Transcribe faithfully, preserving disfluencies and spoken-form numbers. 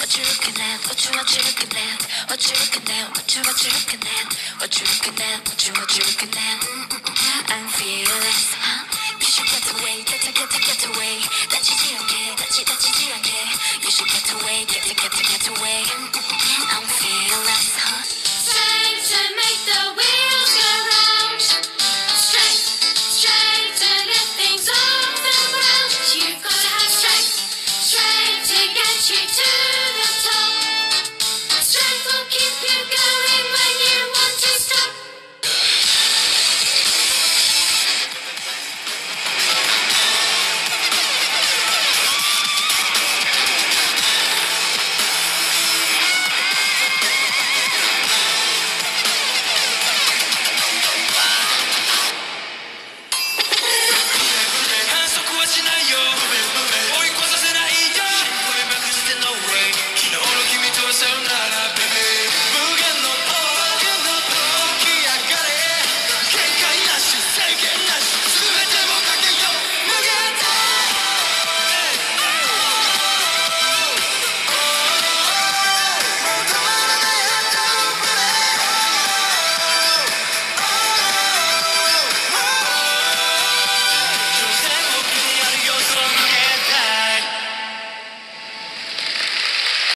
What you looking at? What you what you looking at? What you looking at? What you what you looking at? What you looking at? What you what you looking at? Mm-mm. I'm fearless. Huh? You should get away, get to get to get away. 다치지 않게, 다치 다치지 않게. You should get away, get to get to get away.